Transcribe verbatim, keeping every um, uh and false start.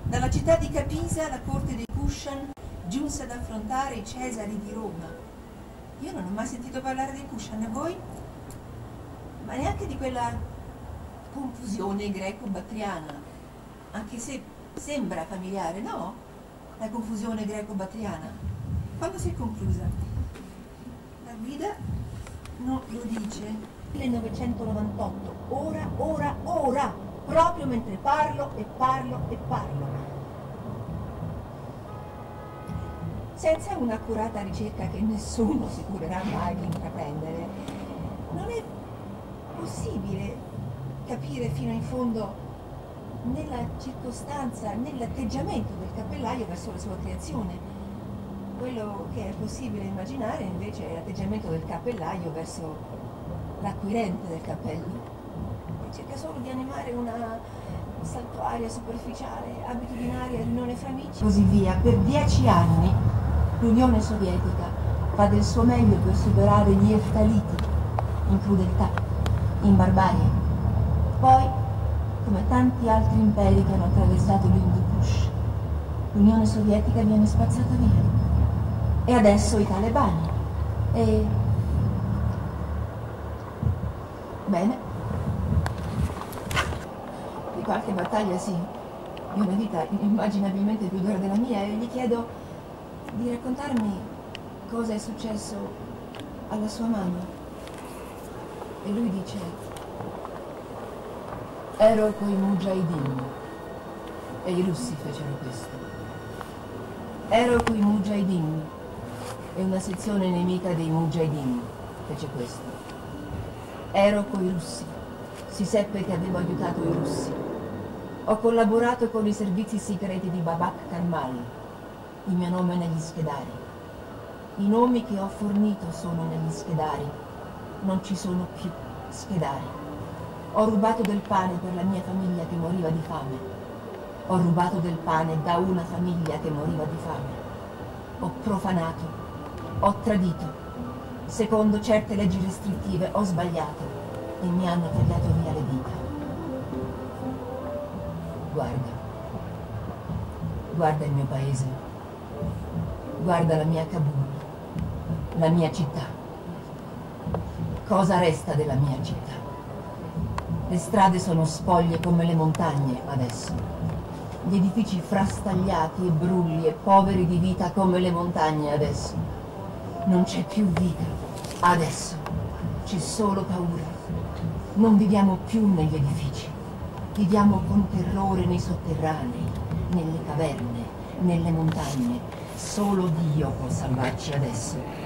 Dalla città di Capisa la corte dei Kushan giunse ad affrontare i Cesari di Roma. Io non ho mai sentito parlare dei Kushan, e voi? Ma neanche di quella confusione greco-battriana, anche se sembra familiare, no? La confusione greco-battriana. Quando si è conclusa? La guida non lo dice. millenovecentonovantotto, ora, ora, ora, proprio mentre parlo e parlo e parlo. Senza un'accurata ricerca che nessuno si curerà mai di intraprendere, non è possibile capire fino in fondo nella circostanza, nell'atteggiamento del cappellaio verso la sua creazione. Quello che è possibile immaginare invece è l'atteggiamento del cappellaio verso l'acquirente del cappello, che cerca solo di animare una saltuaria superficiale, abitudinaria riunione fra amici. Così via, per dieci anni l'Unione Sovietica fa del suo meglio per superare gli eftaliti in crudeltà, in barbarie. Poi, come tanti altri imperi che hanno attraversato l'Hindu-Kush, l'Unione Sovietica viene spazzata via. E adesso i talebani. E... bene. Di qualche battaglia sì, di una vita inimmaginabilmente più dura della mia, e gli chiedo di raccontarmi cosa è successo alla sua mamma. E lui dice: ero coi Mujahideen, e i russi fecero questo. Ero coi Mujahideen, e una sezione nemica dei Mujahideen fece questo. Ero coi russi, si seppe che avevo aiutato i russi. Ho collaborato con i servizi segreti di Babak Karmal, il mio nome è negli schedari. I nomi che ho fornito sono negli schedari, non ci sono più schedari. Ho rubato del pane per la mia famiglia che moriva di fame. Ho rubato del pane da una famiglia che moriva di fame. Ho profanato, ho tradito. Secondo certe leggi restrittive ho sbagliato e mi hanno tagliato via le dita. Guarda, guarda il mio paese, guarda la mia Kabul, la mia città. Cosa resta della mia città? Le strade sono spoglie come le montagne adesso. Gli edifici frastagliati e brulli e poveri di vita come le montagne adesso. Non c'è più vita, adesso c'è solo paura. Non viviamo più negli edifici, viviamo con terrore nei sotterranei, nelle caverne, nelle montagne. Solo Dio può salvarci adesso.